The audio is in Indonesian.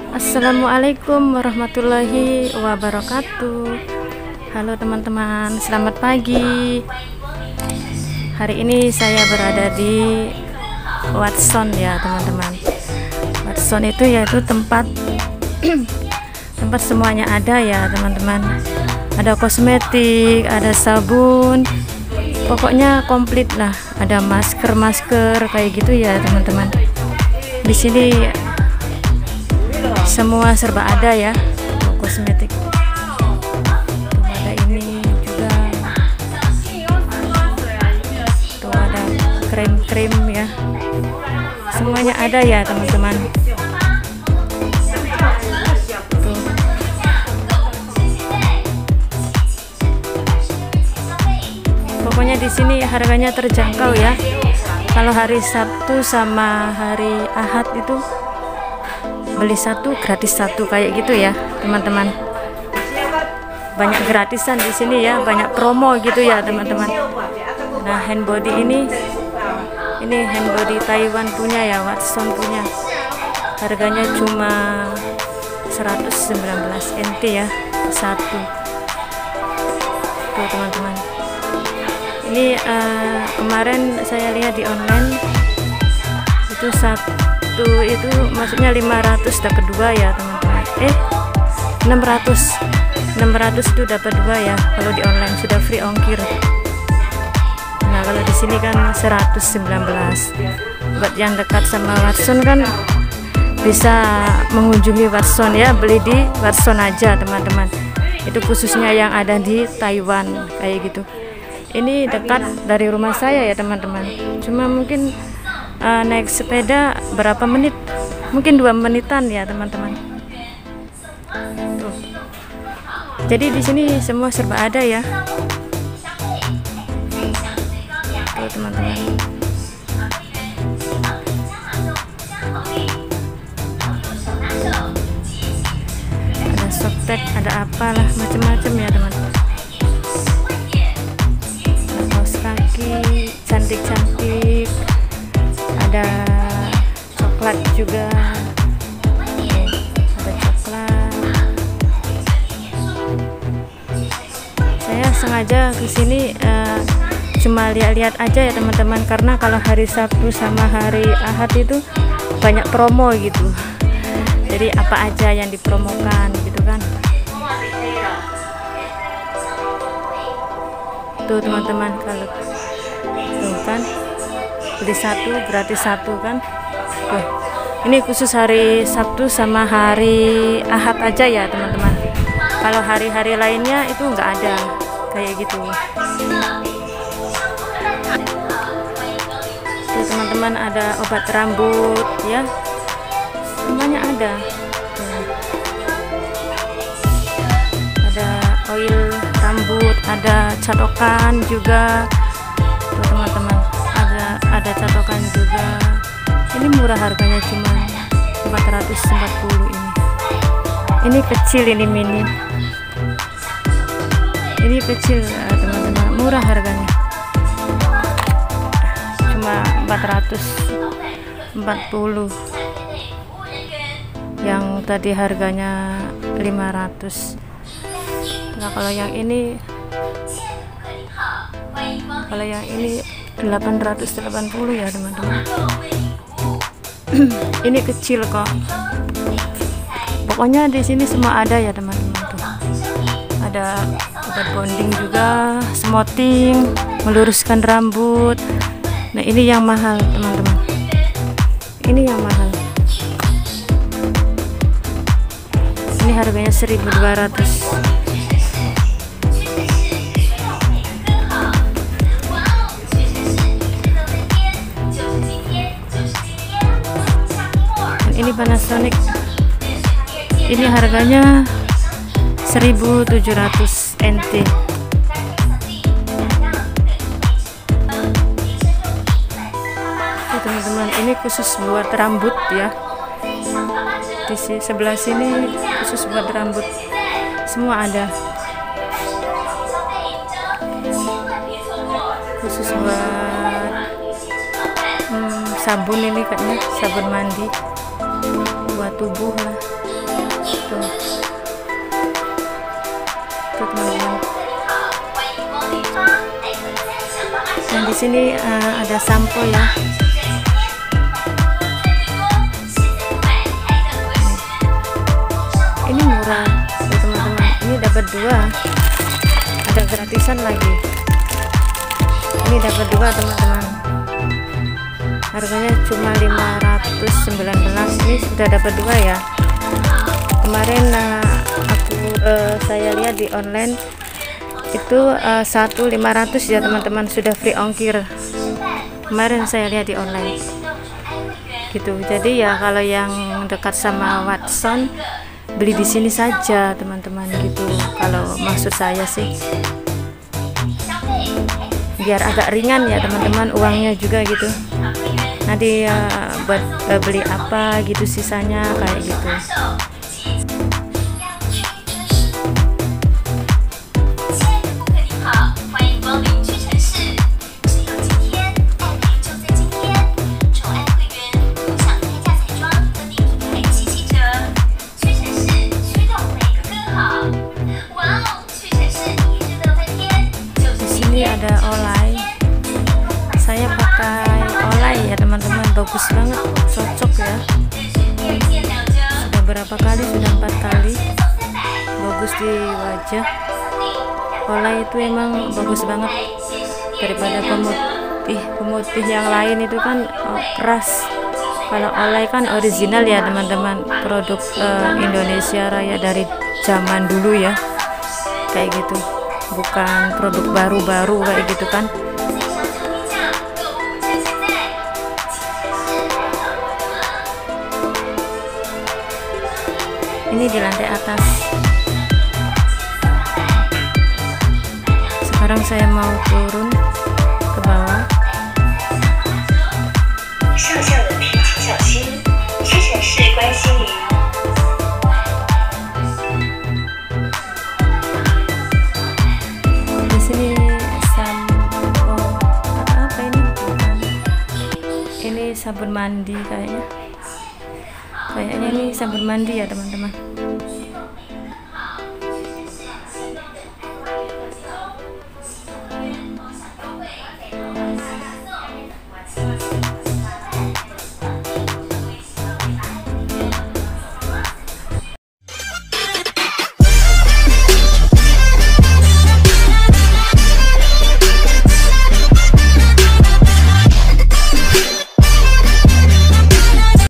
Assalamualaikum warahmatullahi wabarakatuh. Halo teman-teman, selamat pagi. Hari ini saya berada di Watson ya teman-teman. Watson itu yaitu tempat tempat semuanya ada ya teman-teman. Ada kosmetik, ada sabun, pokoknya komplit lah. Ada masker kayak gitu ya teman-teman. Di sini semua serba ada ya, kosmetik. Tuh ada ini juga. Tuh ada krim-krim ya. Semuanya ada ya teman-teman. Pokoknya di sini harganya terjangkau ya. Kalau hari Sabtu sama hari Ahad itu beli satu gratis satu kayak gitu ya teman-teman. Banyak gratisan di sini ya, banyak promo gitu ya teman-teman. Nah, hand body ini hand body Taiwan punya ya, Watson punya. Harganya cuma 119 NT ya satu. Tuh teman-teman. Ini kemarin saya lihat di online itu satu itu maksudnya 500 dapat dua ya teman-teman. 600 itu dapat dua ya kalau di online, sudah free ongkir. Nah kalau di sini kan 119. Buat yang dekat sama Watson kan bisa mengunjungi Watson ya, beli di Watson aja teman-teman. Itu khususnya yang ada di Taiwan kayak gitu. Ini dekat dari rumah saya ya teman-teman. Cuma mungkin naik sepeda berapa menit, mungkin 2 menitan ya teman-teman. Tuh. Jadi di sini semua serba ada ya. Tuh teman-teman. Ada softtek, ada apalah macam-macam ya teman-teman. Cantik-cantik, ada coklat juga. Ada coklat. Saya sengaja kesini cuma lihat-lihat aja ya teman-teman, karena kalau hari Sabtu sama hari Ahad itu banyak promo gitu. Jadi apa aja yang dipromokan gitu kan. Tuh teman-teman, kalau tuh kan beli satu gratis satu kan. Tuh, ini khusus hari Sabtu sama hari Ahad aja ya teman-teman. Kalau hari-hari lainnya itu nggak ada kayak gitu. Tuh teman-teman, ada obat rambut ya, semuanya ada. Tuh. Ada oil rambut, ada catokan juga. Tuh teman-teman, ada catokan juga. Ini murah harganya, cuma 440 ini. Ini kecil, ini mini. Ini kecil teman-teman, murah harganya. Cuma 440. Yang tadi harganya 500. Nah, kalau yang ini 880 ya teman-teman. Ini kecil kok. Pokoknya di sini semua ada ya teman-teman. Tuh ada obat bonding juga, smoothing, meluruskan rambut. Nah ini yang mahal teman-teman. Ini yang mahal. Ini harganya 1.200. Ini Panasonic, ini harganya 1.700 NT. Teman-teman, ini khusus buat rambut ya. Di sebelah sini khusus buat rambut, semua ada. Khusus buat sabun, ini kayaknya sabun mandi buat tubuh lah. Tuh teman-teman. Dan di sini ada sampo ya. Ini murah ya teman-teman. Ini dapat 2, ada gratisan lagi. Ini dapat 2 teman-teman. Harganya cuma 519. Ini sudah dapat 2 ya. Kemarin saya lihat di online itu 1.500 ya teman-teman, sudah free ongkir. Kemarin saya lihat di online gitu. Jadi ya kalau yang dekat sama Watson, beli di sini saja teman-teman gitu. Kalau maksud saya sih biar agak ringan ya teman-teman, uangnya juga gitu. Nanti buat beli apa gitu sisanya kayak gitu. Ada olay, saya pakai olay ya teman-teman, bagus banget, cocok ya. Sudah berapa kali, sudah 4 kali, bagus di wajah. Olay itu emang bagus banget daripada pemutih yang lain itu kan keras. Kalau olay kan original ya teman-teman, produk Indonesia Raya dari zaman dulu ya, kayak gitu. Bukan produk baru-baru kayak gitu kan. Ini di lantai atas. Sekarang saya mau turun ke bawah. Ini sabun mandi kayaknya ini sabun mandi ya teman-teman.